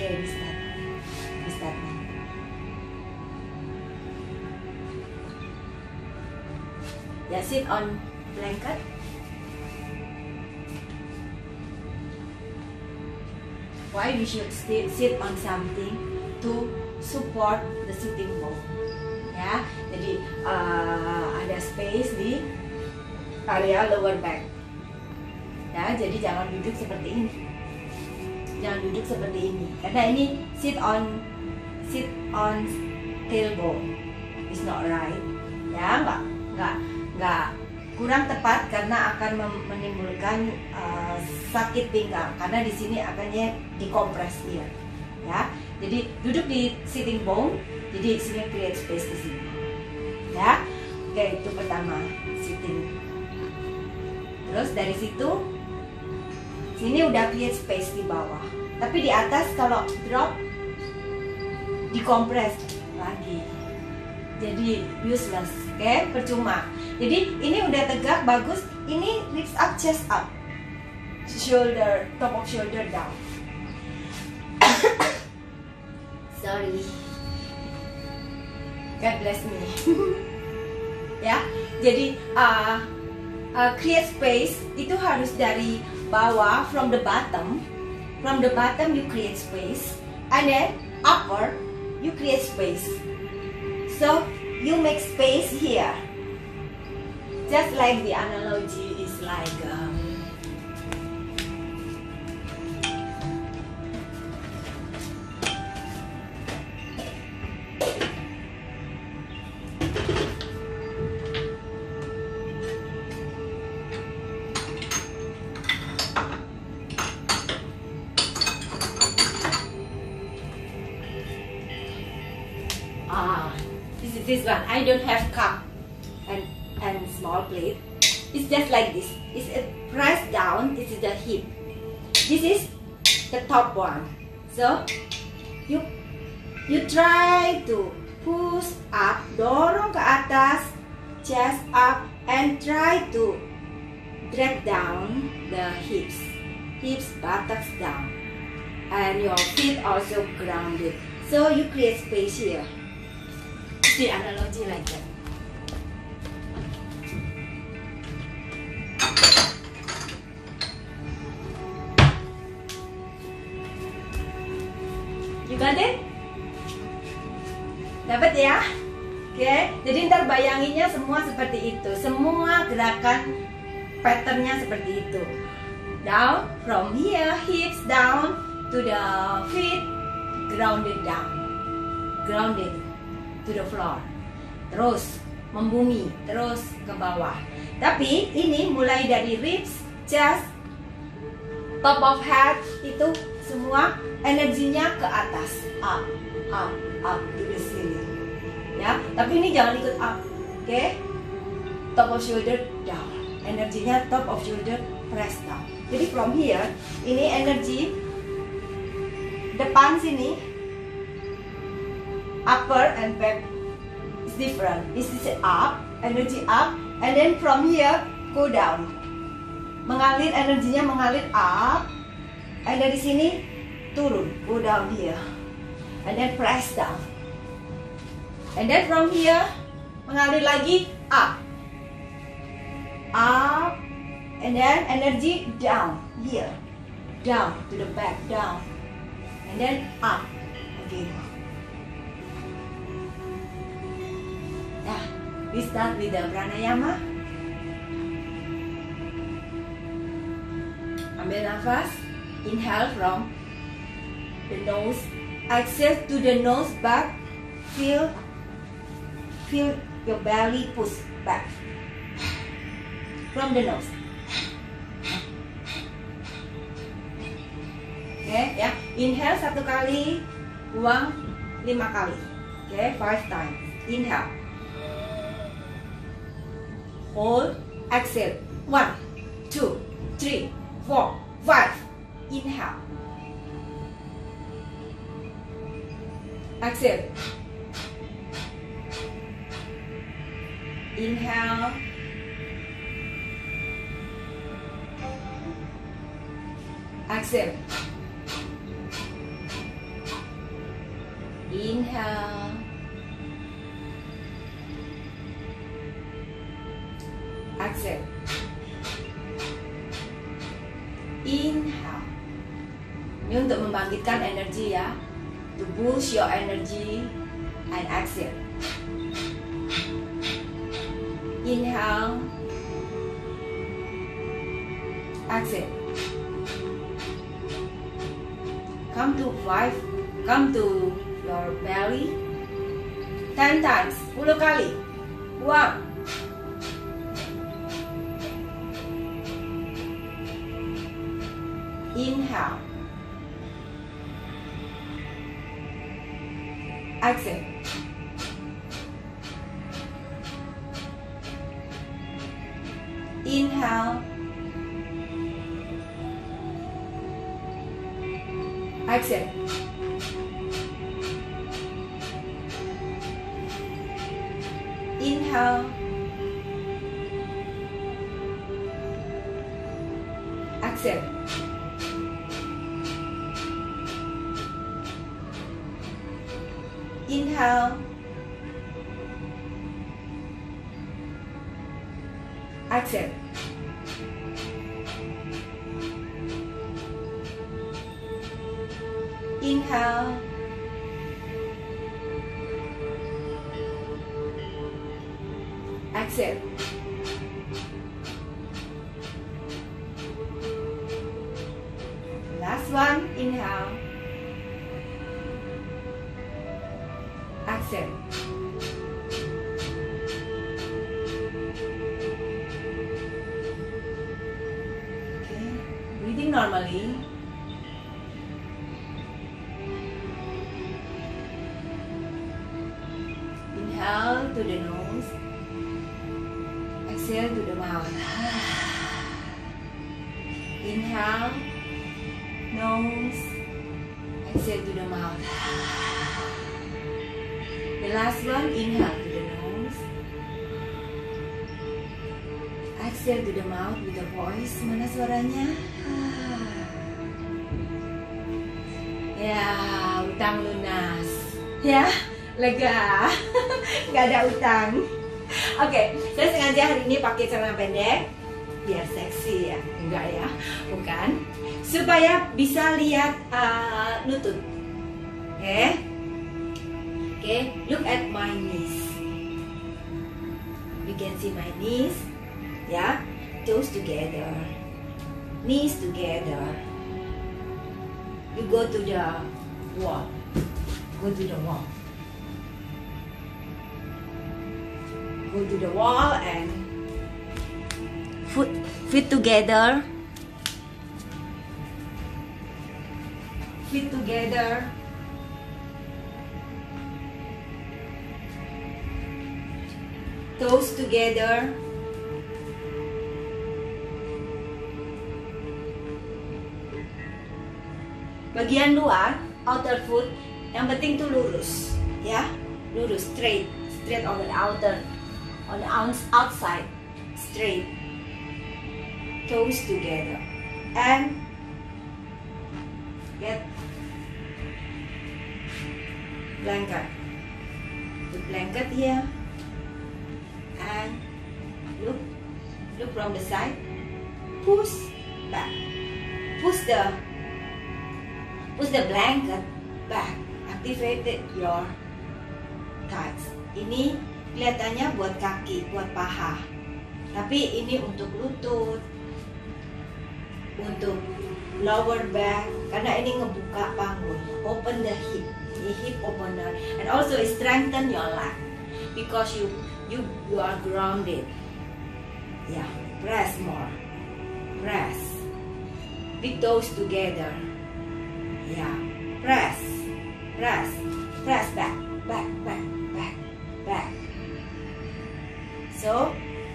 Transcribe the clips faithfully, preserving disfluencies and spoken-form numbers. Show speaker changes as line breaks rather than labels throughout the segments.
Okay, we start. We start now. Yeah, sit on blanket. Why we should sit, sit on something to support the sitting bone? Ya, jadi uh, ada space di area lower back. Ya, jadi jangan duduk seperti ini. Jangan duduk seperti ini, karena ini sit on sit on tailbone is not right. Ya, nggak nggak nggak kurang tepat karena akan menimbulkan uh, sakit pinggang karena di sini akannya dikompres dia. Ya, jadi duduk di sitting bone, jadi sini create space di sini. Ya, oke itu pertama sitting. Terus dari situ sini udah create space di bawah, tapi di atas kalau drop dikompres lagi, jadi useless, oke, okay? Percuma. Jadi ini udah tegak bagus, ini lift up, chest up, shoulder, top of shoulder down. Sorry, God bless me. Ya, jadi uh, uh, create space itu harus dari bawah, from the bottom. From the bottom you create space, and then upper you create space. So you make space here, just like the analogy is like um, ah, this is this one. I don't have cup and and small plate. It's just like this. It's a press down. This is the hip. This is the top one. So you you try to push up, dorong ke atas, chest up, and try to drag down the hips, hips, buttocks down, and your feet also grounded. So you create space here. The analogy like that. You got it? Dapat ya? Oke, okay. Jadi ntar bayanginnya semua seperti itu. Semua gerakan patternnya seperti itu. Down, from here, hips down to the feet, grounded down, grounded to the floor, terus membumi, terus ke bawah. Tapi ini mulai dari ribs, chest, top of head, itu semua energinya ke atas, up, up, up to the ceiling. Ya, tapi ini jangan ikut up, oke? Okay? Top of shoulder down, energinya top of shoulder press down. Jadi from here, ini energi depan sini, upper and back is different. This is up, energy up, and then from here go down. Mengalir, energinya mengalir up, and dari sini turun, go down here, and then press down, and then from here mengalir lagi up, up, and then energy down here, down to the back, down, and then up again. Nah, we start with the pranayama. Ambil nafas, inhale from the nose, exhale to the nose back, feel, feel your belly push back from the nose. Oke, okay, ya, inhale satu kali, buang lima kali. Oke, okay, five times. Inhale. Hold, exhale. One, two, three, four, five. Inhale. Exhale. Inhale. Exhale. Inhale. Exhale. Inhale. Ini untuk membangkitkan energi ya. To boost your energy. And exhale. Inhale. Exhale. Come to five. Come to your belly. Ten times. Sepuluh kali. One. Inhale. Exhale. Inhale. Exhale. Inhale. Exhale. Inhale. Exhale. Inhale. Exhale. Last one. Inhale. Exhale. Okay. Breathing normally. Inhale to the nose. Exhale to the mouth. Inhale, nose. Exhale to the mouth. The last one, inhale to the nose. Exhale to the mouth with the voice. Mana suaranya? Ya, utang lunas. Ya, lega. Nggak ada utang. Oke, okay, saya sengaja hari ini pakai celana pendek biar seksi ya, enggak ya, bukan, supaya bisa lihat uh, lutut. Oke, okay. Oke, okay, look at my knees. You can see my knees, ya, yeah? Toes together, knees together. You go to the wall, go to the wall. Go to the wall and foot feet together, feet together, toes together, bagian luar outer foot yang penting tuh lurus ya, lurus, straight, straight on the outer. On the outside, straight, toes together, and get blanket. The blanket here, and look, look from the side. Push back. Push the, push the blanket back. Activate your thighs. Ini kelihatannya buat kaki, buat paha, tapi ini untuk lutut, untuk lower back, karena ini ngebuka panggul, open the hip, the hip opener, and also strengthen your leg because you you you are grounded. Yeah, press more, press, big toes together. Yeah, press, press, press back, back, back, back, back. So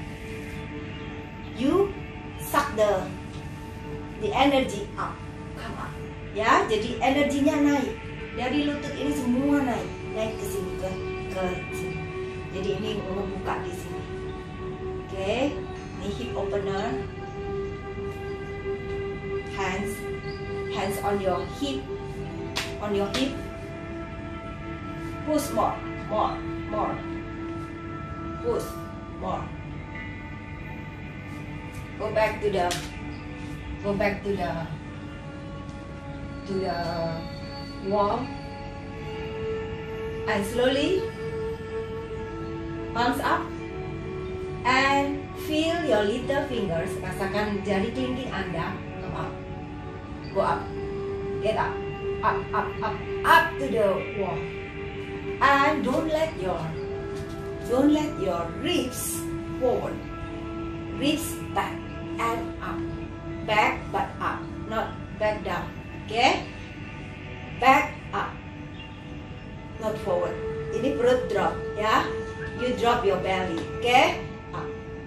you suck the the energy up, come up. Ya, jadi energinya naik dari lutut ini semua naik, naik ke sini ke ke sini. Jadi ini membuka di sini. Oke, okay. Ini hip opener. Hands, hands on your hip, on your hip. push more, more, more, push more. Go back to the, go back to the, to the wall, and slowly palms up, and feel your little fingers. Rasakan jari kelingking Anda go up, go up, get up, up, up, up, up to the wall, and don't let your, don't let your ribs forward, ribs back and up, back but up, not back down. Okay, back up, not forward. Ini perut drop ya, you drop your belly. Okay, up.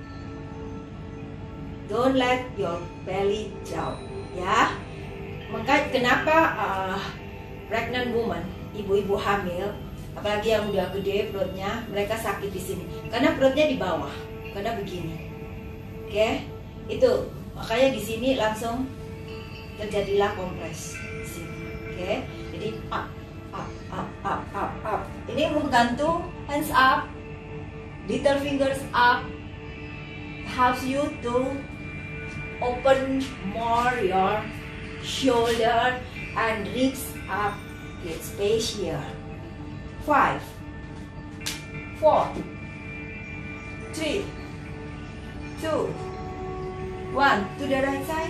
Don't let your belly drop ya. Maka kenapa uh, pregnant woman, ibu-ibu hamil, apalagi yang udah gede perutnya, mereka sakit di sini karena perutnya di bawah, karena begini. Oke, okay? Itu makanya di sini langsung terjadilah kompres. Oke, okay? Jadi up, up, up, up, up, up. Ini menggantung, hands up, little fingers up, helps you to open more your shoulder and ribs up, get space here. Five, four, three, two, one. To the right side.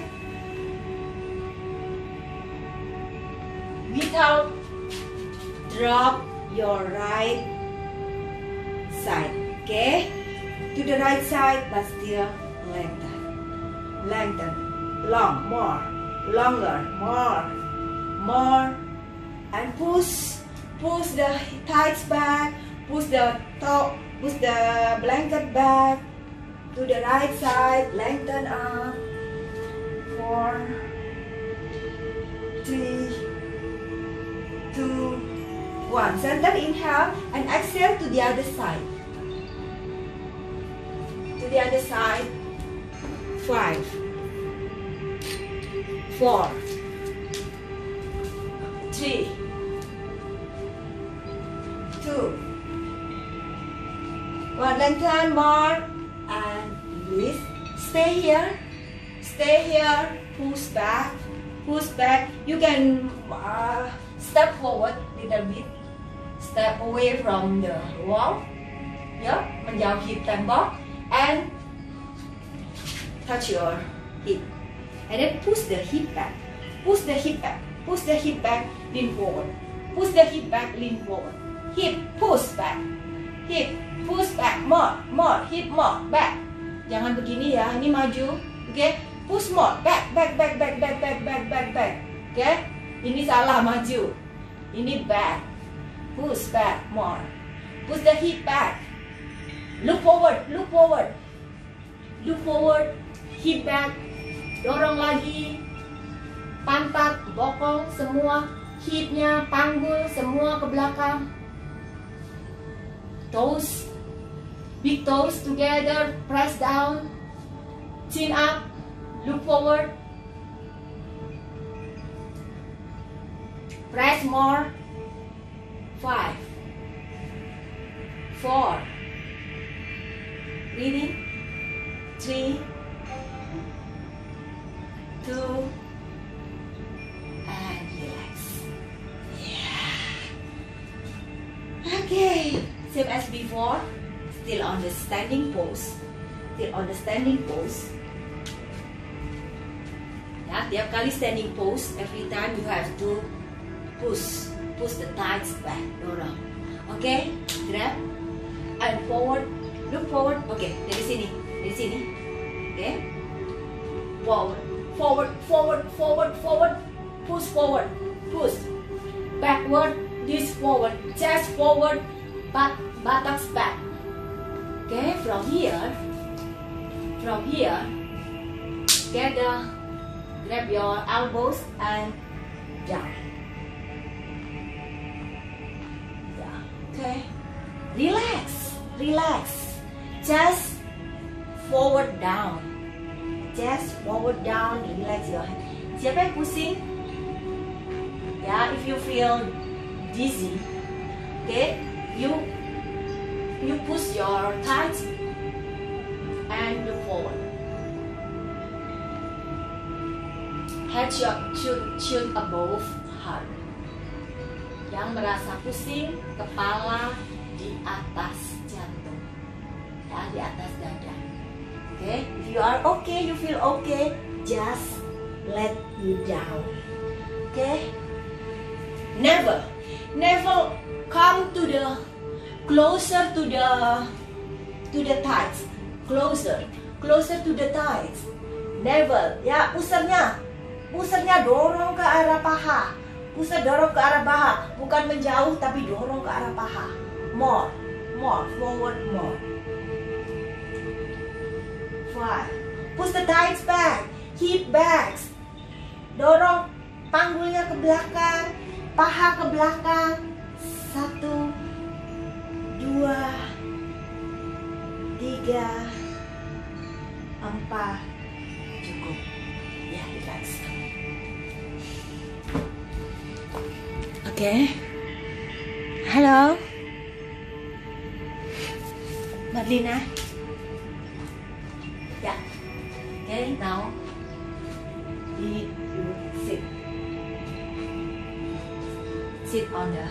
Without drop your right side. Okay? To the right side, but still lengthen. Lengthen. Long, more. Longer, more. More. And push. Push the thighs back. Push the top. Push the blanket back. To the right side. Lengthen up. Four. Three. Two. One. Center inhale and exhale to the other side. To the other side. Five. Four. Three. Two. One. Lengthen more and release. Stay here. Stay here. Push back. Push back. You can uh, step forward little bit. Step away from the wall. Ya, menjauhi tembok. And touch your hip. And then push the hip back. Push the hip back. Push the hip back. Lean forward. Push the hip back. Lean forward. Hip push back. Hip push back. More. More. Hip more. Back. Jangan begini ya. Ini maju. Oke. Okay? Push more. Back. Back. Back. Back. Back. Back. Back. Back. Back. Oke. Okay? Ini salah, maju. Ini back. Push back. More. Push the hip back. Look forward. Look forward. Look forward. Hip back. Dorong lagi. Pantat, bokong, semua. Hipnya, panggul, semua ke belakang. Toes. Big toes together. Press down. Chin up. Look forward. Press more. Five. Four. Breathing. Three. Two. And relax. Yeah. Okay. Same as before. Still on the standing pose. Still on the standing pose. Ya, tiap kali standing pose, every time you have to push, push the thighs back, dorong. Oke, okay? Grab and forward, look forward. Oke, okay, dari sini, dari sini. Oke, okay? Forward, forward, forward, forward, forward. Push forward, push. Backward, this forward, chest forward, butt, buttocks back. Oke, okay? From here, from here, get the, grab your elbows and down. Okay, relax, relax. Just forward down, just forward down. Relax your hand. Siapa yang pusing? Ya, if you feel dizzy, Okay, you you push your thighs and look forward. Head your chin, chin above heart. Yang merasa pusing, kepala di atas jantung, ya, di atas dada. Okay, if you are okay, you feel okay, just let you down. Okay, never, never come to the closer to the to the thighs, closer, closer to the thighs. Never, ya, pusarnya, pusarnya dorong ke arah paha, pusar dorong ke arah paha, bukan menjauh tapi dorong ke arah paha. More, more, forward more. Five. Push the thighs back, hip back. Dorong panggulnya ke belakang, paha ke belakang. Satu, dua, tiga, empat. Cukup. Ya, relax. Oke. Okay. Halo. Marlina. Ya. Oke, okay, now you sit. Sit on the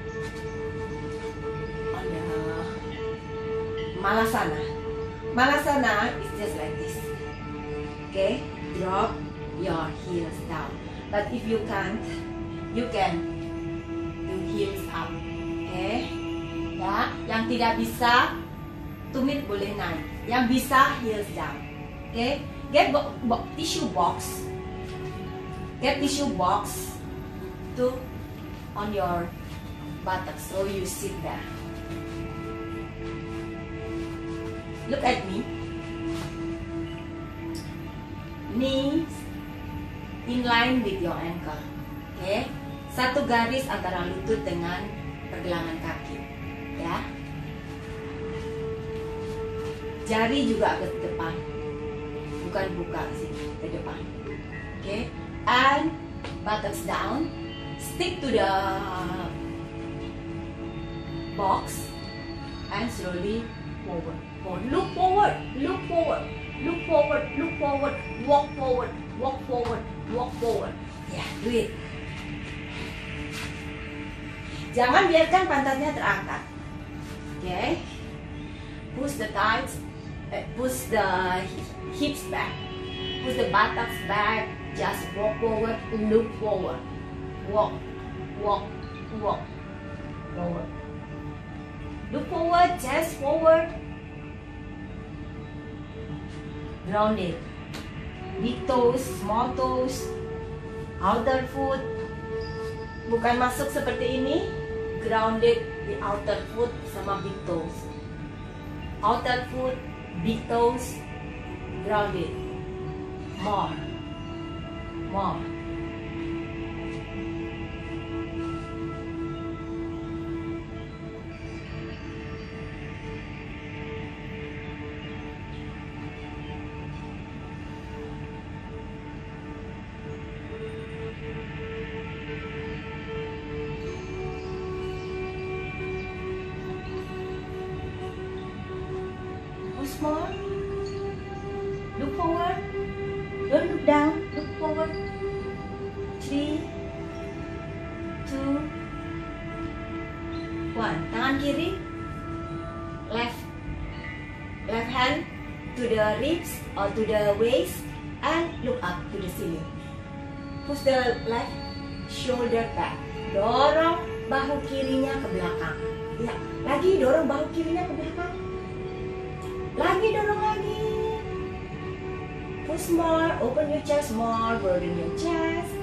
on the Malasana. Malasana is just like this. Okay, drop your heels down. But if you can't, you can do heels up. Okay, ya. Yang tidak bisa, tumit boleh naik. Yang bisa, heels down. Okay, get bo bo tissue box. Get tissue box to on your buttocks, so you sit there. Look at me. Knees in line with your ankle. Okay, satu garis antara lutut dengan pergelangan kaki. Ya. Jari juga ke depan, bukan buka ke sini, ke depan. Okay, and buttocks down. Stick to the box and slowly forward. forward. Look forward, look forward, look forward, look forward, walk forward, walk forward, walk forward. Ya, yeah, do it. Jangan biarkan pantatnya terangkat. Okay, push the thighs. Push the hips back, push the buttocks back, just walk forward, look forward, walk, walk, walk, forward, look forward, chest forward, grounded, big toes, small toes, outer foot, bukan masuk seperti ini, grounded di outer foot sama big toes, outer foot, big toes, grounded. More, more. More. Look forward. Don't look down. Look forward. Three, two, one. Tangan kiri. Left. Left hand to the ribs or to the waist and look up to the ceiling. Push the left shoulder back. Dorong bahu kirinya ke belakang. Ya, lagi dorong bahu kirinya ke belakang. Lagi dorong lagi. Push more, open your chest more, broaden your chest.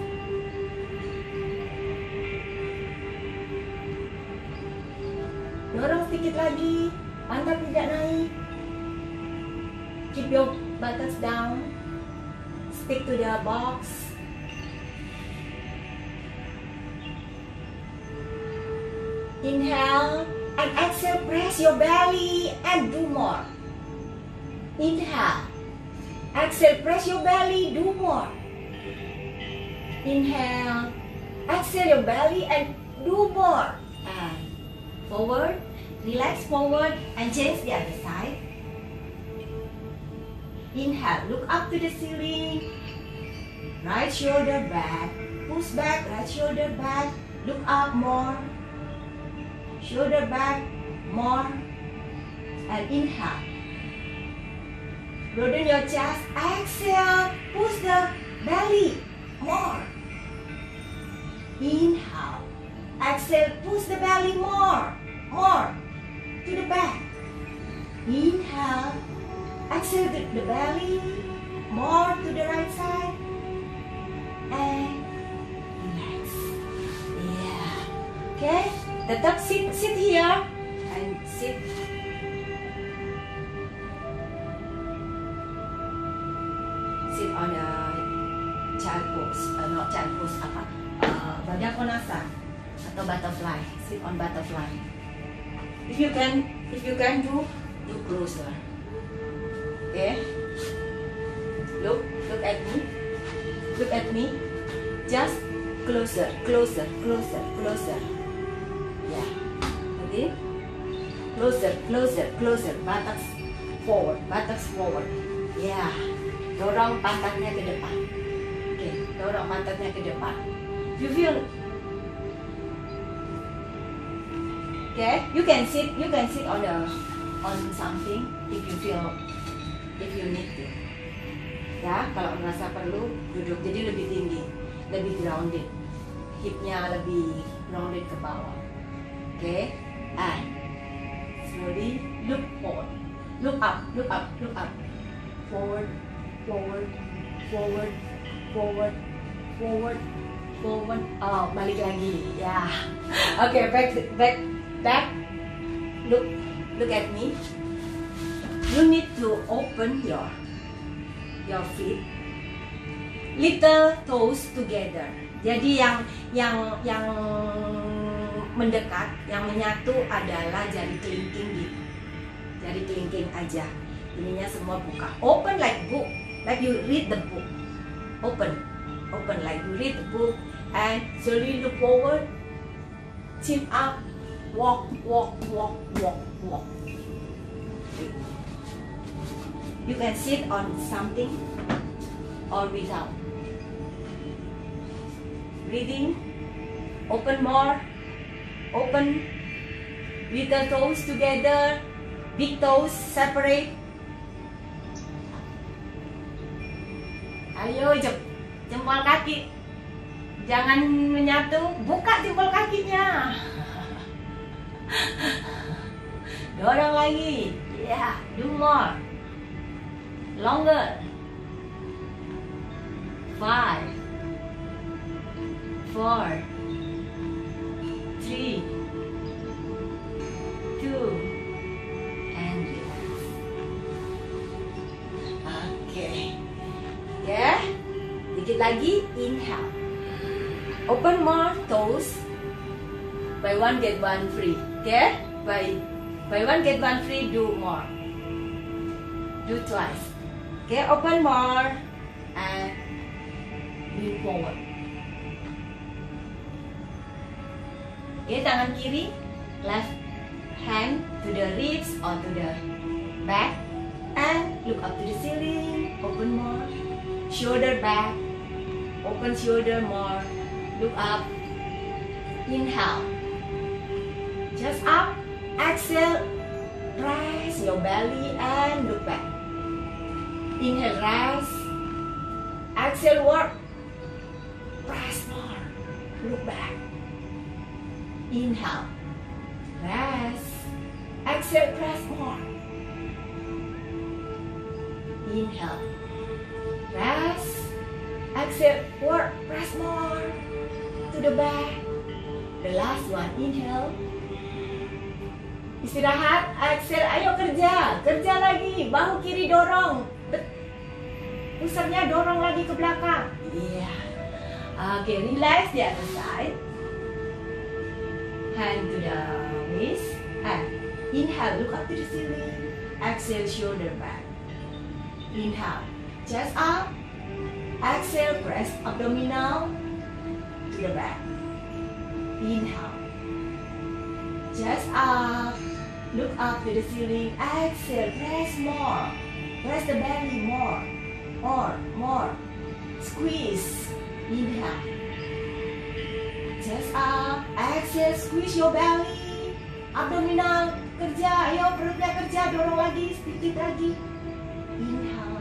Dorong sedikit lagi, pantat tidak naik. Keep your buttocks down. Stick to the box. Inhale and exhale, press your belly and do more. Inhale, exhale, press your belly, do more. Inhale, exhale your belly and do more. And forward, relax forward, and change the other side. Inhale, look up to the ceiling. Right shoulder back, push back, right shoulder back, look up more. Shoulder back, more. And inhale. Broaden your chest, exhale, push the belly, more. Inhale, exhale, push the belly more, more, to the back. Inhale, exhale the, the belly, more to the right side, and relax. Yeah, okay, tetap sit, sit here, and sit. Sit on a child pose, uh, not child pose, apa? Uh, Badan Konasa atau butterfly. Sit on butterfly. If you can, if you can do, do closer. Okay. Look, look at me. Look at me. Just closer, closer, closer, closer. Yeah. Okay. Closer, closer, closer. Buttocks forward, buttocks forward. Yeah. Dorong pantatnya ke depan. Oke, okay. Dorong pantatnya ke depan. You feel, okay? You can sit, you can sit on the, on something if you feel, if you need to. Ya, kalau merasa perlu duduk. Jadi lebih tinggi, lebih grounded. Hipnya lebih grounded ke bawah. Oke, okay? And slowly look forward, look up, look up, look up, forward. Forward, forward, forward, forward, forward. Oh, balik lagi. Ya. Yeah. Okay, back, back, back. Look, look at me. You need to open your, your feet, little toes together. Jadi yang, yang, yang mendekat, yang menyatu adalah jari kelingking gitu. Jari kelingking aja. Ininya semua buka. Open like book. Like you read the book. Open. Open like you read the book. And slowly look forward. Chin up. Walk, walk, walk, walk, walk. You can sit on something or without. Breathing. Open more. Open. Little toes together. Big toes separate. Ayo, jem, jempol kaki. Jangan menyatu, buka jempol kakinya. Dorong lagi. Yeah, do more. Longer. Five. Four. Three. Two. And relax. Okay. Ya, dikit lagi, inhale. Open more toes. Buy one get one free. Okay? Buy, buy one get one free. Do more. Do twice. Okay? Open more and lean forward. Okay? Tangan kiri, left hand to the ribs or to the back, and look up to the ceiling. Open more. Shoulder back, open shoulder more, look up, inhale, just up, exhale, rise your belly and look back. Inhale, rise, exhale, work, rise more, look back. Inhale, rise, exhale, press more. Inhale. Rest, exhale, work, press more to the back. The last one, inhale. Istirahat, exhale, ayo kerja, kerja lagi. Bahu kiri dorong, pusarnya dorong lagi ke belakang. Iya. Yeah. Oke, okay, relax the other side. Hand to the waist. And inhale, look up to the ceiling. Exhale, shoulder back. Inhale. Chest up, exhale, press abdominal to the back. Inhale, Chest up. Look up to the ceiling. Exhale. Press more. Press the belly more. More. More. Squeeze. Inhale. Chest up. Exhale. Squeeze your belly. Abdominal kerja. Ayo perutnya kerja. Dorong lagi. Sedikit lagi. Inhale.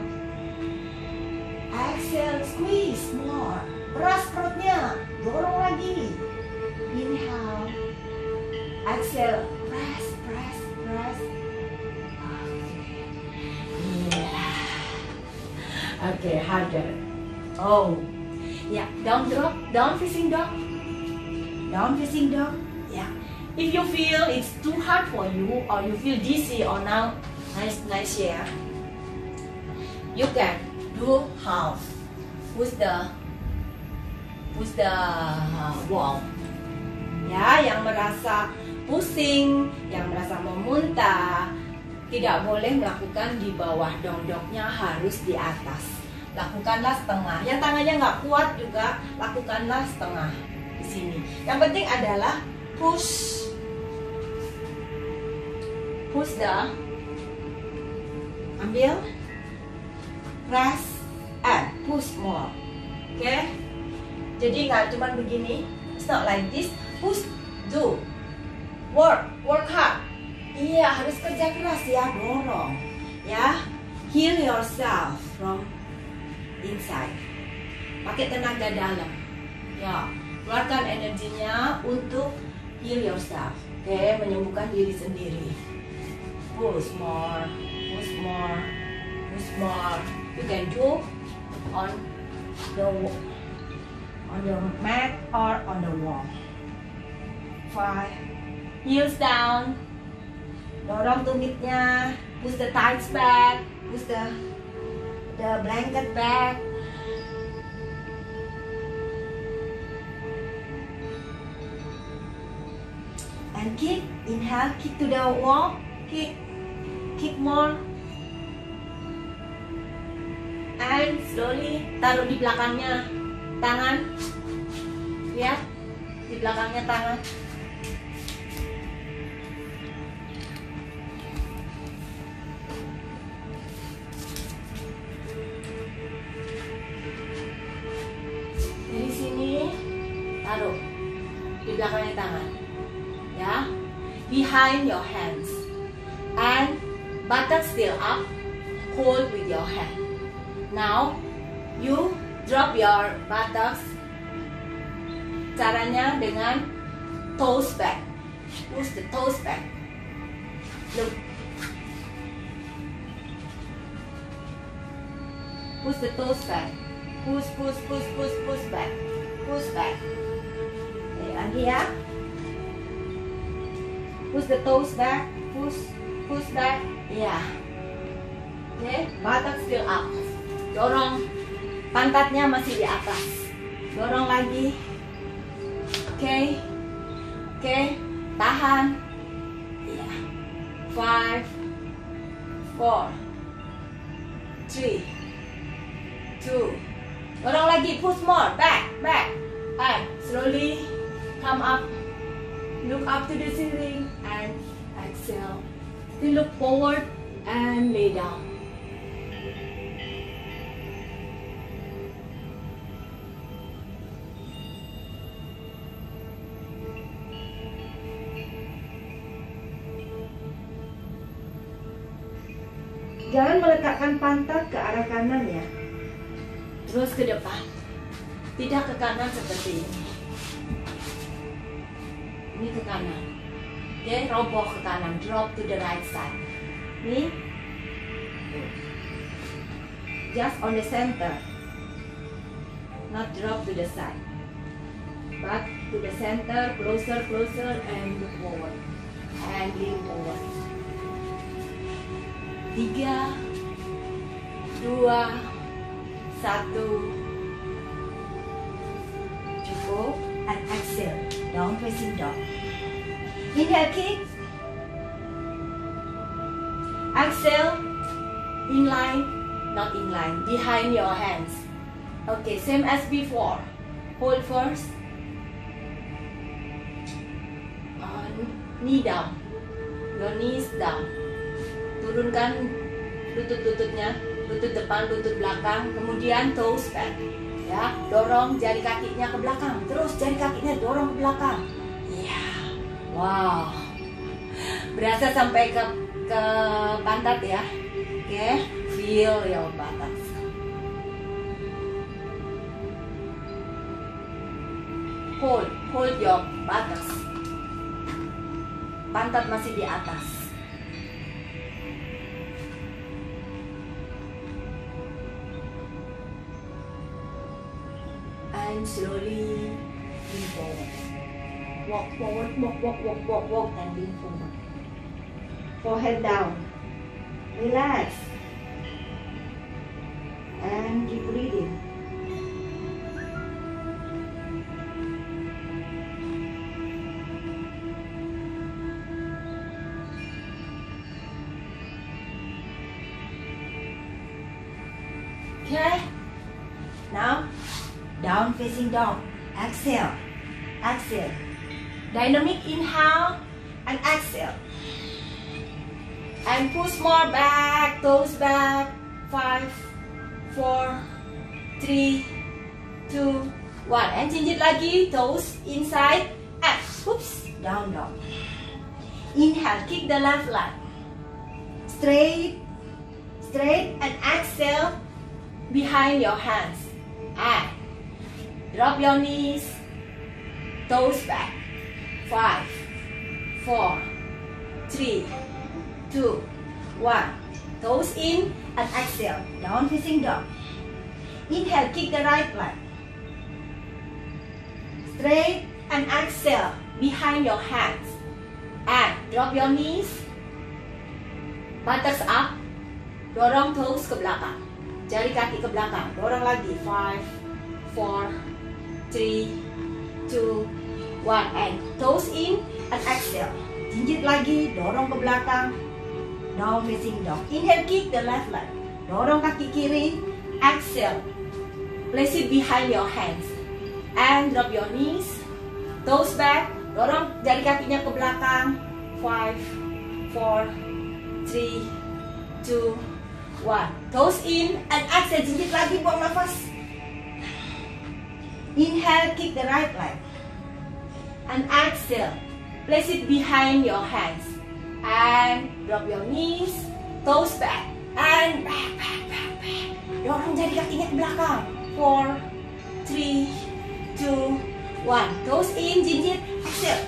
Exhale. Squeeze more. Peras perutnya. Dorong lagi. Inhale. Exhale. Press. Press. Press. Okay. Yeah. Okay. Harder. Oh. Yeah. Down drop. Down facing dog. Down facing dog. Yeah. If you feel it's too hard for you, or you feel dizzy, or now nice, nice yeah, you can do half. Push the, push the wall. Ya, yang merasa pusing, yang merasa memuntah, tidak boleh melakukan di bawah, dongdoknya harus di atas. Lakukanlah setengah. Yang tangannya nggak kuat juga, lakukanlah setengah di sini. Yang penting adalah push, push the, ambil, press, and push more. Oke? Okay? Jadi nggak cuma begini. It's not like this. Push, do, work, work hard. Iya, harus kerja keras ya, dorong. Ya, heal yourself from inside. Pakai tenaga dalam. Ya, keluarkan energinya untuk heal yourself. Oke, okay? Menyembuhkan diri sendiri. Push more, push more, push more. You can do on the on the mat or on the wall. Five. Heels down. Dorong tumitnya. Push the thighs back. Push the the blanket back. And kick. Inhale. Kick to the wall. Kick. Kick more. And slowly taruh di belakangnya tangan. Lihat di belakangnya tangan. Dari sini taruh di belakangnya tangan. Ya, behind your hands and buttocks still up. Hold with your hand. Now, you drop your buttocks. Caranya dengan toes back. Push the toes back. Look. Push the toes back. Push, push, push, push, push back. Push back. Okay, lagi ya. Push the toes back. Push, push back. Yeah. Okay, buttocks still up. Dorong, pantatnya masih di atas. Dorong lagi. Oke, okay. Oke, okay. Tahan. Yeah. Five, four, three, two. Dorong lagi. Push more. Back, back. And slowly come up. Look up to the ceiling and exhale. Then look forward and lay down. Jangan meletakkan pantat ke arah kanan ya. Terus ke depan. Tidak ke kanan seperti ini. Ini ke kanan. Oke, roboh ke kanan. Drop to the right side. Ini. Just on the center. Not drop to the side. But to the center. Closer, closer. And look forward. And lean forward. Tiga, dua, satu, cukup, and exhale, down facing dog. Inhale, kick, exhale, inline, not inline, behind your hands. Okay, same as before. Hold first, on, knee down, your knees down. Turunkan lutut-lututnya, lutut depan, lutut belakang, kemudian toes back. Ya, dorong jari kakinya ke belakang, terus jari kakinya dorong ke belakang. Ya, wow, berasa sampai ke ke pantat ya. Oke, feel your buttocks. Hold, hold your buttocks. Pantat masih di atas. And slowly lean forward. Walk forward, walk, walk, walk, walk, walk, and lean forward. Forehead down. Relax. And keep breathing. Okay. Now, down facing dog. Exhale. Exhale. Dynamic inhale and exhale. And push more back, toes back. Five, four, three, two, one. And jinjit lagi, toes inside. And oops, down dog. Inhale, kick the left leg. Straight, straight, and exhale behind your hands. And drop your knees, toes back. Five, four, three, two, one. Toes in and exhale. Down facing dog. Inhale, kick the right leg. Straight and exhale behind your hands. And drop your knees. Buttocks up. Dorong toes ke belakang. Jari kaki ke belakang. Dorong lagi. Five, four, three, two, one. And toes in and exhale. Jinjit lagi. Dorong ke belakang. Down facing dog. Inhale, kick the left leg. Dorong kaki kiri. Exhale. Place it behind your hands. And drop your knees. Toes back. Dorong jari kakinya ke belakang. Five, four, three, two, one. Toes in and exhale. Jinjit lagi, buang nafas. Inhale, kick the right leg. And exhale. Place it behind your hands. And drop your knees. Toes back. And back, back, back, back. Dorong jari kakinya ke belakang. Four, three, two, one. Toes in, jinjit, exhale.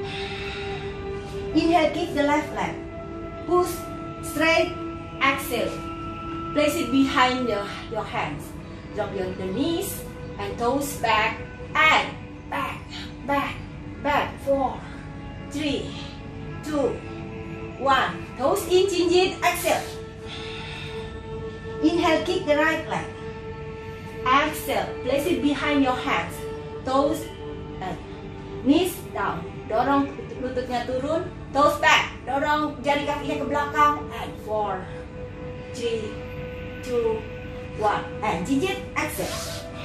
Inhale, kick the left leg. Push, straight, exhale. Place it behind your, your hands. Drop your the knees and toes back. And back, back, back. Four, three, two, one. Toes in, jinjit, exhale. Inhale, kick the right leg. Exhale, place it behind your hands. Toes and knees down. Dorong lututnya turun. Toes back. Dorong jari kakinya ke belakang. And four, three, two, one. And jinjit, exhale.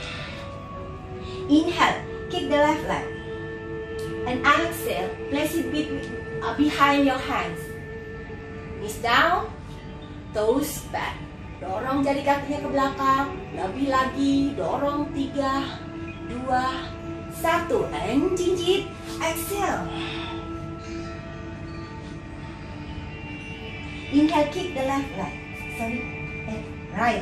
Inhale, kick the left leg. And exhale, place it be, uh, behind your hands. Knees down. Toes back. Dorong jari kakinya ke belakang. Lebih lagi. Dorong. Tiga, dua, satu. And jinjit. Exhale. Inhale, kick the left leg. Sorry. Eh, right.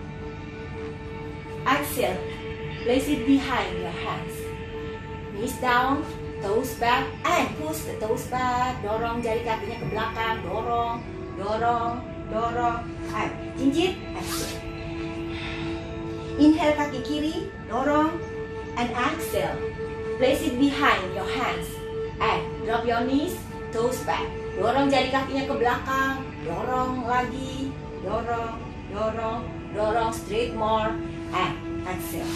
Exhale. Place it behind your hands. Knees down. Toes back. And push the toes back. Dorong jari kakinya ke belakang. Dorong. Dorong. Dorong. And jinjit. Exhale. Inhale, kaki kiri. Dorong. And exhale. Place it behind your hands. And drop your knees. Toes back. Dorong jari kakinya ke belakang. Dorong lagi. Dorong. Dorong. Dorong. Straight more. And exhale.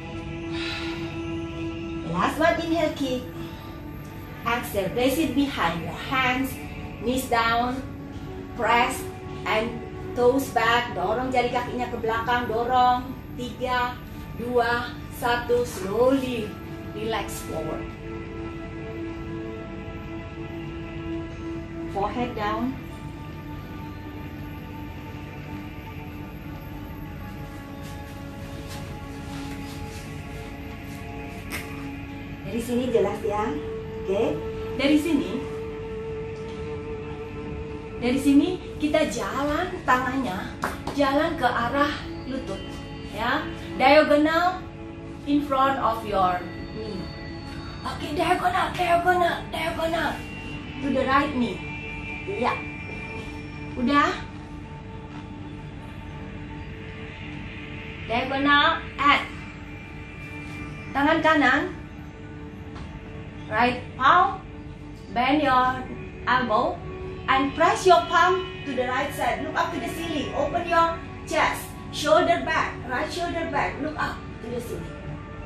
The last one. Inhale, kick. Exhale. Place it behind your hands. Knees down. Press. And toes back. Dorong jari kakinya ke belakang. Dorong. Tiga, dua, satu. Slowly relax forward. forehead down. Dari sini jelas ya, oke? Okay. Dari sini, dari sini kita jalan tangannya, jalan ke arah lutut, ya, diagonal in front of your knee. Oke, okay, diagonal, diagonal, diagonal to the right knee. Ya, udah. Diagonal at tangan kanan. Right palm, bend your elbow and press your palm to the right side. Look up to the ceiling. Open your chest. Shoulder back. Right shoulder back. Look up to the ceiling.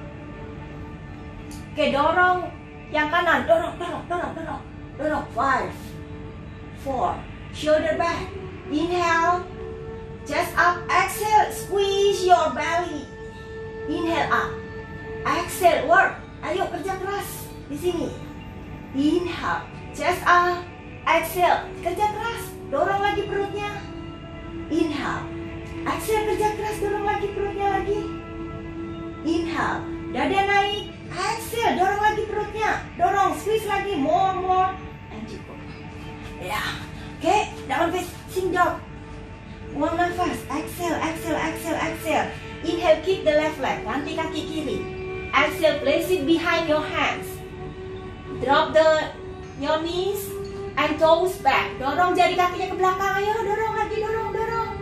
Oke, dorong yang kanan. Dorong, dorong, dorong, dorong. Dorong. Five, four. Shoulder back. Inhale. Chest up. Exhale. Squeeze your belly. Inhale up. Exhale. Work. Ayo kerja keras. Di sini, inhale, chest up, exhale, kerja keras, dorong lagi perutnya, inhale, exhale, kerja keras, dorong lagi perutnya lagi, inhale, dada naik, exhale, dorong lagi perutnya, dorong, squeeze lagi, more, more, and cukup, ya, oke, down facing dog, one nafas, exhale, exhale, exhale, exhale, inhale, kick the left leg, ganti kaki kiri, exhale, place it behind your hands. Drop the your knees and toes back. Dorong jari kakinya ke belakang. Ayo, dorong lagi, dorong, dorong.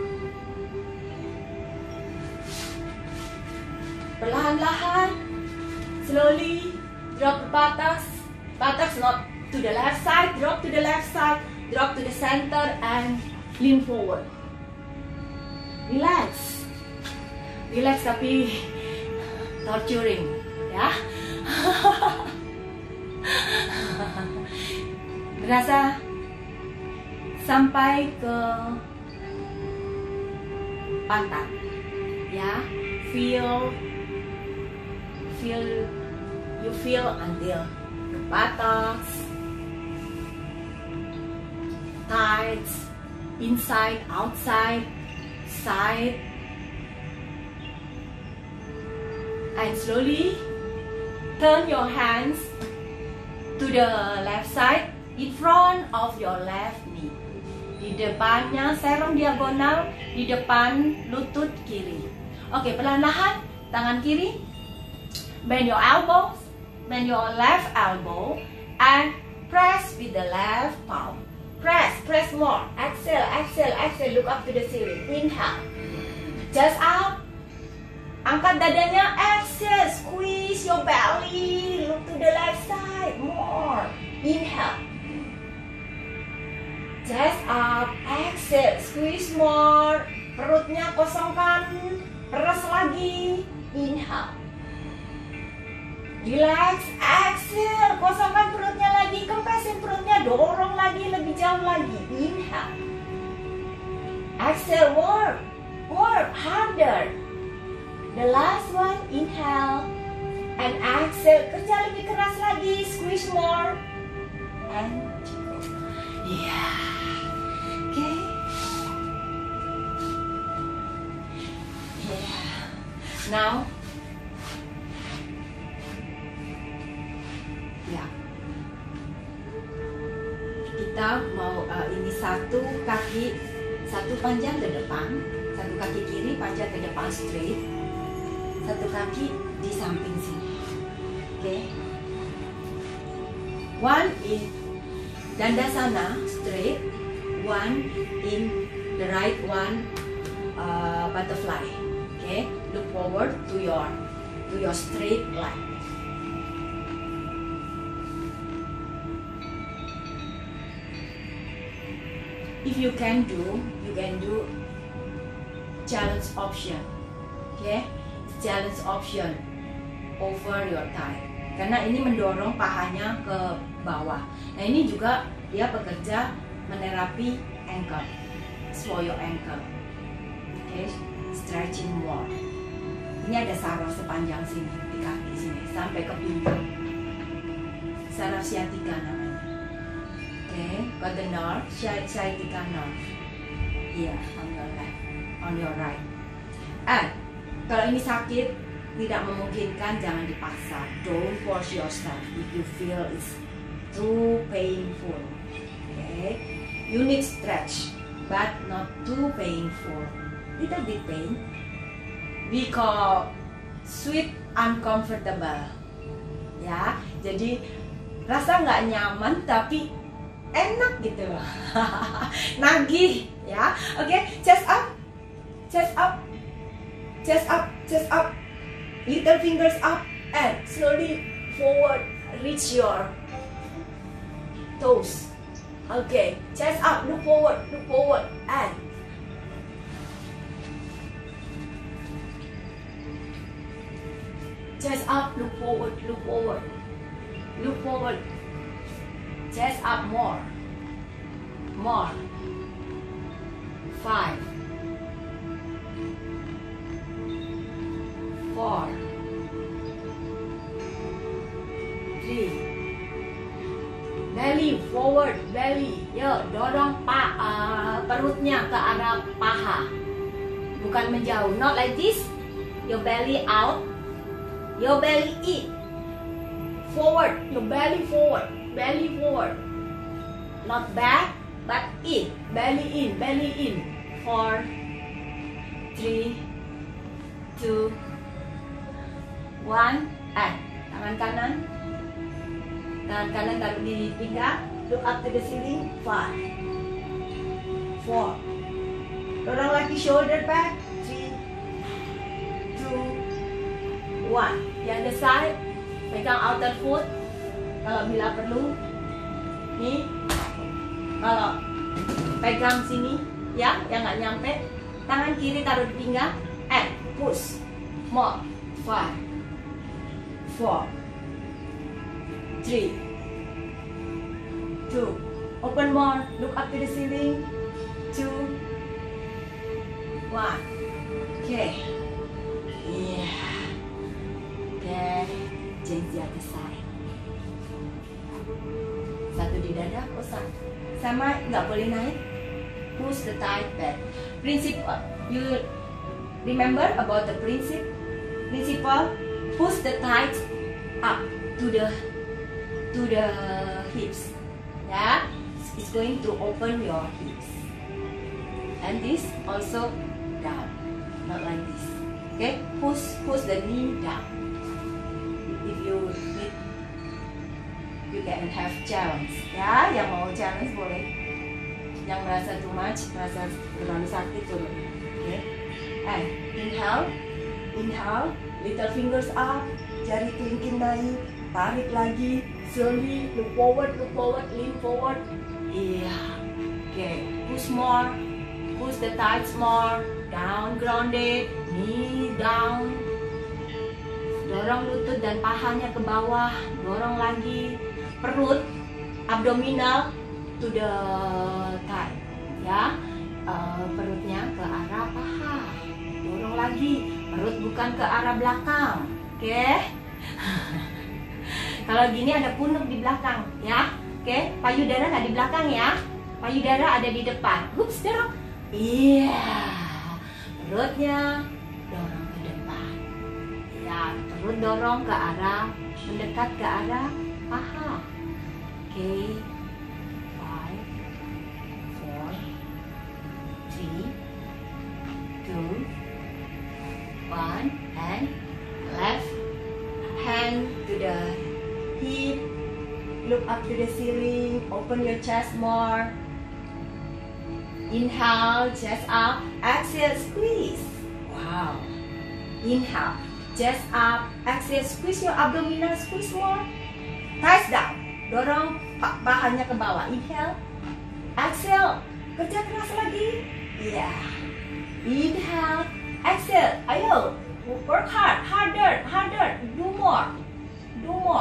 Perlahan-lahan, slowly drop the buttocks. Buttocks not to the left side. Drop to the left side. Drop to the center and lean forward. Relax. Relax tapi torturing, ya. Berasa sampai ke pantat, ya. Feel, feel, you feel until the buttocks, thighs, inside, outside, side, and slowly turn your hands to the left side in front of your left knee. Di depannya serong diagonal di depan lutut kiri. Oke, perlahan-lahan tangan kiri, bend your elbows, bend your left elbow and press with the left palm. Press, press more. Exhale, exhale, exhale. Look up to the ceiling. Inhale. Chest up. Angkat dadanya, exhale, squeeze your belly, look to the left side, more, inhale, chest up, exhale, squeeze more, perutnya kosongkan, peras lagi, inhale, relax, exhale, kosongkan perutnya lagi, kempesin perutnya, dorong lagi, lebih jauh lagi, inhale, exhale, work, work harder. The last one, inhale and exhale. Kerja lebih keras lagi, squeeze more and cukup. Yeah, okay. Yeah. Now, ya, yeah. Kita mau uh, ini satu kaki, satu panjang ke depan, satu kaki kiri panjang ke depan straight. Satu kaki di samping sini, oke? Okay. One in Dandasana straight, one in the right one uh, butterfly, oke? Okay. Look forward to your to your straight leg. If you can do, you can do challenge option, oke? Okay? Challenge option over your thigh, karena ini mendorong pahanya ke bawah. Nah, ini juga dia bekerja menerapi ankle, for your ankle. Oke, okay? Stretching more. Ini ada saraf sepanjang sini di kaki sini sampai ke pinggang. Saraf sciatica namanya. Oke, Okay, got the nerve, sciatica nerve. Here on your left, on your right. And kalau ini sakit, tidak memungkinkan, jangan dipaksa. Don't force yourself if you feel it's too painful. Okay, you need stretch, but not too painful. Little bit pain. We call sweet uncomfortable. Ya, jadi rasa nggak nyaman tapi enak gitu loh. Nagih, ya. Oke, okay, chest up, chest up, chest up, chest up. Little fingers up and slowly forward. Reach your toes. Okay, chest up, look forward, look forward, and chest up, look forward, look forward, look forward. Chest up more, more. Five, four, three. Belly forward, belly. Yo, dorong pa, uh, perutnya ke arah paha, bukan menjauh. Not like this. Your belly out, your belly in. Forward, your belly forward, belly forward. Not back, but in. Belly in, belly in. Four, three, two, one. And tangan kanan. Tangan kanan taruh di pinggang. Look up to the ceiling. Five, four. Dorong lagi shoulder back. Three, two, one. The other side. Pegang outer foot. Kalau bila perlu. Nih. Kalau pegang sini, ya, yang nggak nyampe. Tangan kiri taruh di pinggang. And push. More. Five, four, three, two. Open more. Look up to the ceiling. Two, one. Okay. Yeah. Okay. Change the other side. Satu di dada, kosak. Sama, nggak boleh naik. Push the tight back. Principle. You remember about the principle? Principle. Push the thighs up to the to the hips. Yeah, it's going to open your hips. And this also down, not like this. Okay, push push the knee down. If you need, you can have challenge. Ya, yang mau challenge boleh. Yang merasa too much, merasa terlalu sakit turun. Okay, and inhale, inhale. Little fingers up, jari kelingking naik, tarik lagi, slowly, look forward, look forward, lean forward. Yeah, okay, push more, push the thighs more, down, grounded, knee down. Dorong lutut dan pahanya ke bawah, dorong lagi, perut, abdominal to the thigh, ya, uh, perutnya ke arah paha, dorong lagi. Perut bukan ke arah belakang, oke? Okay? Kalau gini ada punuk di belakang, ya, oke? Okay? Payudara nggak di belakang ya, payudara ada di depan. Hups, dorong, iya, yeah. Perutnya dorong ke depan, ya, perut dorong ke arah, mendekat ke arah paha, oke? Okay. Five, four, three, two. One, and left hand to the hip, look up to the ceiling, open your chest more. Inhale, chest up, exhale, squeeze. Wow. Inhale, chest up, exhale, squeeze your abdominal, squeeze more. Thighs down, dorong pahanya ke bawah. Inhale, exhale, kerja keras lagi. Yeah. Inhale, exhale, ayo, work hard, harder, harder, do more, do more.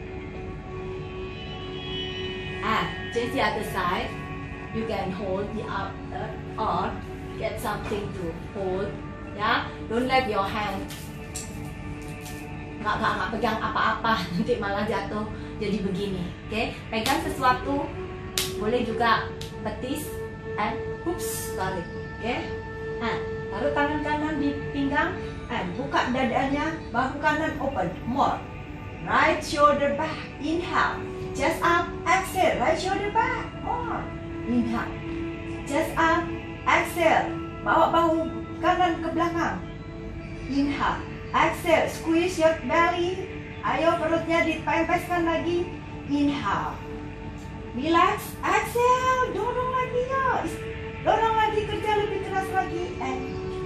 And change the other side. You can hold the other or get something to hold. Ya, don't let your hand nggak nggak nggak pegang apa-apa, nanti malah jatuh jadi begini. Oke, okay? Pegang sesuatu boleh juga petis and hoops tarik. Oke, okay? Nah, taruh tangan kanan di pinggang and buka dadanya, bahu kanan open, more. Right shoulder back, inhale, chest up, exhale, right shoulder back, more. Inhale, chest up, exhale, bawa bahu kanan ke belakang. Inhale, exhale, squeeze your belly. Ayo perutnya dipempeskan lagi. Inhale, relax, exhale, dorong lagi ya. Dorong lagi, kerja lebih keras lagi. And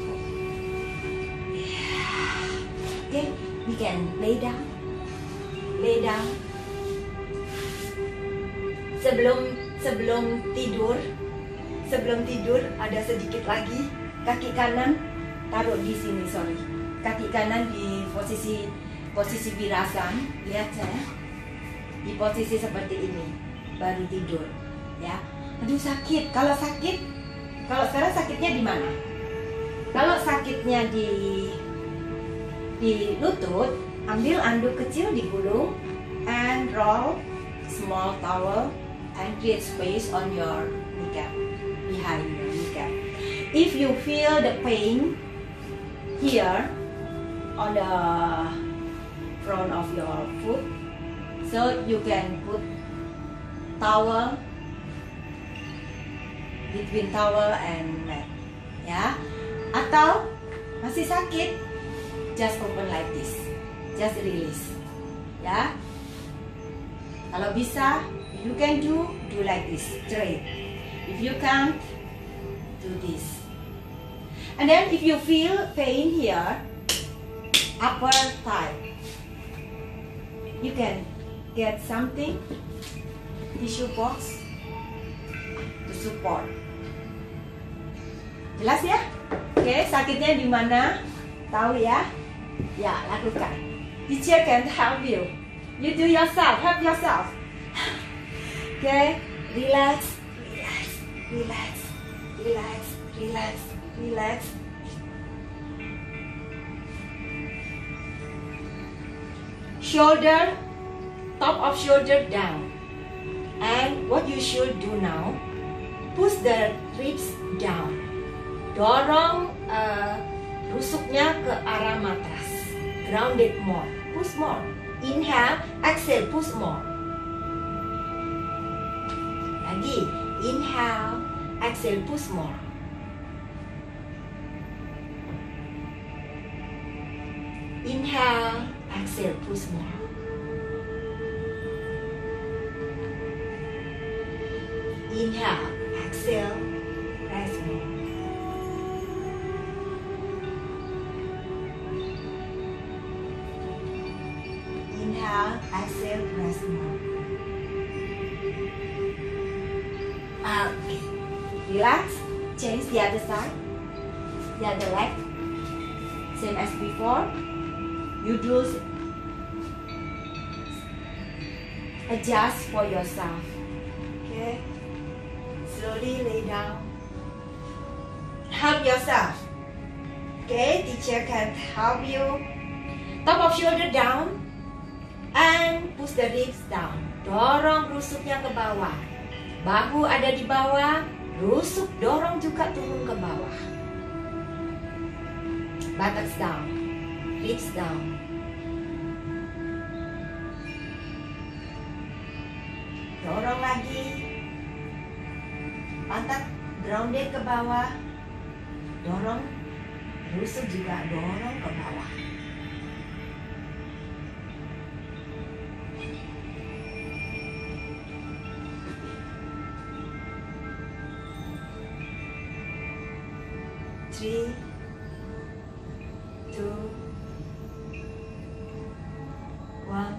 okay, we can lay down. Lay down. Sebelum sebelum tidur, sebelum tidur ada sedikit lagi. Kaki kanan taruh di sini, sorry. Kaki kanan di posisi posisi virasan. Lihat saya. Di posisi seperti ini. Baru tidur, ya. Aduh sakit. Kalau sakit, kalau sekarang sakitnya di mana? Kalau sakitnya di di lutut, ambil anduk kecil digulung and roll small towel and create space on your kneecap, behind your kneecap. If you feel the pain here on the front of your foot, so you can put towel between towel and mat, ya. Atau masih sakit, just open like this, just release, ya. Kalau bisa, if you can do, do like this, straight. If you can't, do this. And then if you feel pain here, upper thigh, you can get something, tissue box, to support. Jelas ya? Oke, sakitnya di mana? Tahu ya? Ya, lakukan. Teacher can help you. You do yourself, help yourself. Okay, relax, relax, relax, relax, relax, relax. Shoulder, top of shoulder down. And what you should do now, push the ribs down. Dorong uh, rusuknya ke arah matras. Grounded more. Push more. Inhale, exhale, push more. Lagi. Inhale, exhale, push more. Inhale, exhale, push more. Inhale, exhale, press more. Inhale, exhale, press more. Okay. Relax. Change the other side. The other leg. Same as before. You do adjust for yourself. Okay. Slowly lay down. Help yourself. Okay, teacher can help you. Top of shoulder down. And push the ribs down. Dorong rusuknya ke bawah. Bahu ada di bawah. Rusuk dorong juga turun ke bawah. Buttocks down. Ribs down. Dorong lagi. Pantat grounded ke bawah. Dorong. Rusuk juga dorong ke bawah. Three, two, one.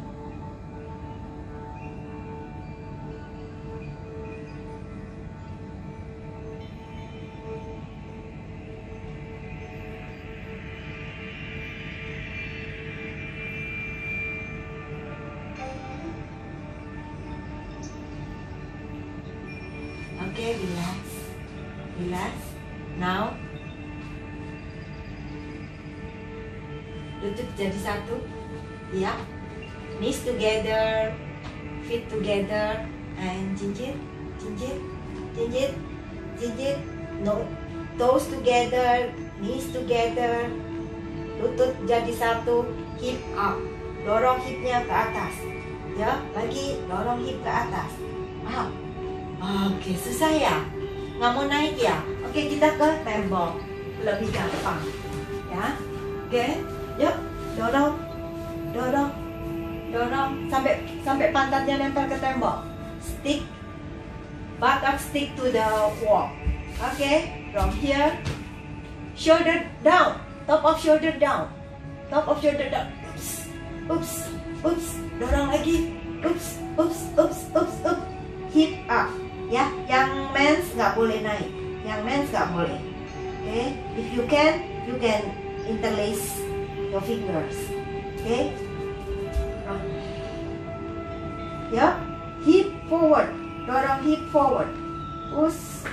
Okay, relax, relax. Now, lutut jadi satu, ya. Knees together, feet together, and cincin, jinjit, jinjit, jinjit. No, toes together, knees together. Lutut jadi satu, hip up. Dorong hipnya ke atas. Ya, lagi dorong hip ke atas. Up. Oke, susah ya? Nggak mau naik ya? Oke, kita ke tembok. Lebih gampang. Ya. Oke, yuk, dorong. Dorong. Dorong sampai sampai pantatnya nempel ke tembok. Stick. Buttock stick to the wall. Oke, from here. Shoulder down. Top of shoulder down. Top of shoulder down. Oops. Oops. Oops. Dorong lagi. Oops. Oops. Oops. Oops. Oops. Hip up. Ya, yang mens nggak boleh naik. Yang mens nggak boleh. Oke, okay? If you can, you can interlace your fingers. Oke. Okay? Ya, hip forward. Dorong hip forward. Push.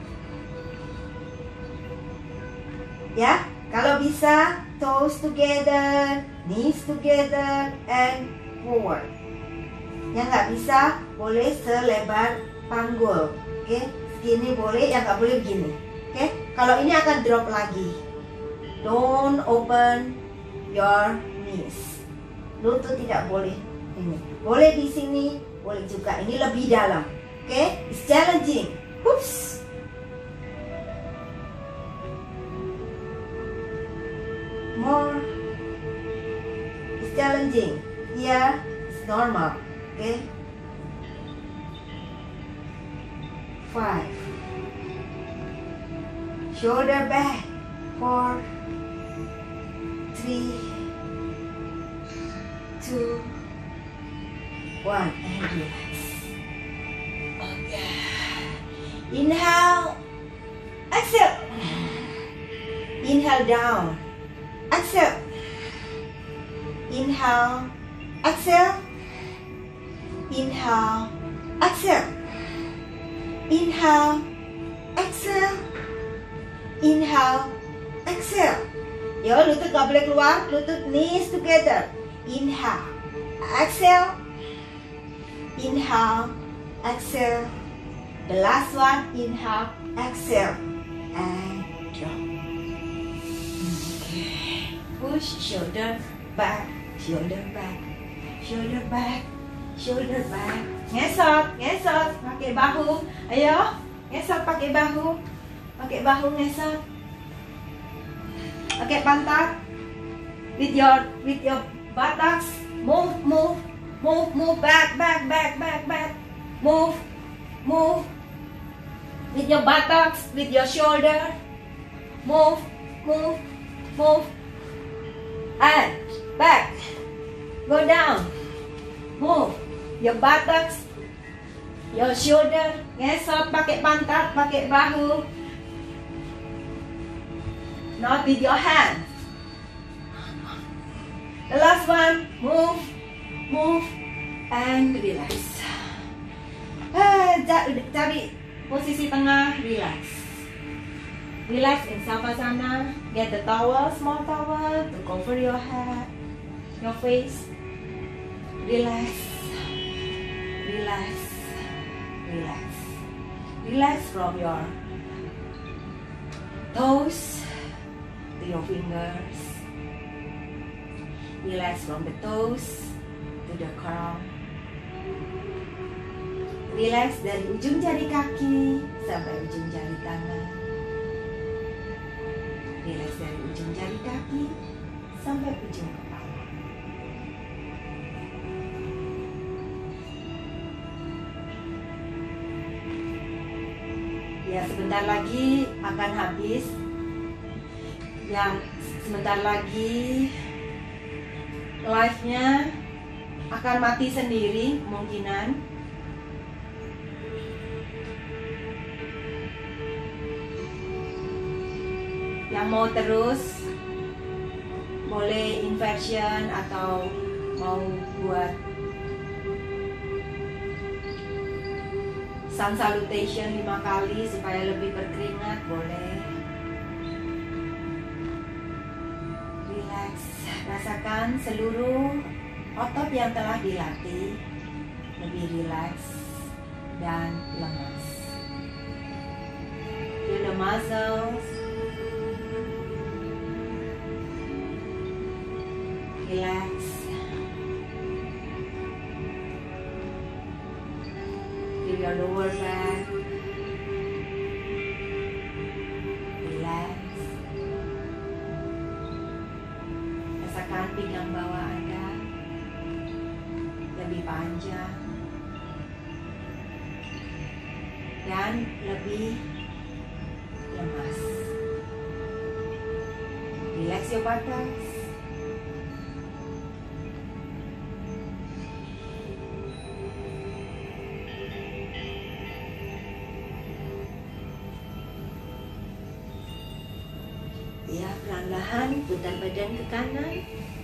Ya, kalau bisa toes together, knees together, and forward. Yang nggak bisa boleh selebar panggul. Oke, okay? Segini boleh, yang nggak boleh begini. Oke, okay? Kalau ini akan drop lagi. Don't open your knees. Lutut tidak boleh ini. Boleh di sini, boleh juga. Ini lebih dalam. Oke, okay? It's challenging. Oops. More. It's challenging. Here, it's normal. Okay. Five. Shoulder back. Four. Three. Two. One. And relax. Okay. Inhale. Exhale. Inhale down. Exhale. Inhale. Exhale. Inhale. Exhale. Inhale. Exhale. Inhale. Exhale. Yo, lutut gak boleh keluar. Lutut knees together. Inhale. Exhale. Inhale. Exhale. The last one. Inhale. Exhale. And drop. Okay. Push. Shoulder back. Shoulder back. Shoulder back. Shoulder back. Ngesot, ngesot, pakai bahu. Ayo, ngesot pakai bahu. Pakai bahu ngesot. Pakai pantat. With your with your buttocks. Move, move, move, move back, back, back, back, back. Move, move. With your buttocks, with your shoulder. Move, move, move. And back. Go down. Move. Your buttocks, your shoulder, ngesot pakai pantat, pakai bahu. Not with your hand. The last one, move, move, and relax. Ah, cari posisi tengah, relax. Relax in Savasana. Get the towel, small towel, to cover your head, your face. Relax. Relax, relax, relax from your toes to your fingers. Relax from the toes to the crown. Relax dari ujung jari kaki sampai ujung jari tangan. Relax dari ujung jari kaki sampai ujung kepala. Ya, sebentar lagi akan habis. Ya, sebentar lagi live-nya akan mati sendiri kemungkinan. Yang mau terus boleh inversion atau mau buat sun salutation lima kali supaya lebih berkeringat, boleh. Relax, rasakan seluruh otot yang telah dilatih lebih relax. dan lemas. Feel the muscles. Relax. Feel your lower back. Relax. Rasakan pinggang bawah Anda lebih panjang dan lebih lemas. Relax your buttocks. Ya, perlahan putar badan ke kanan.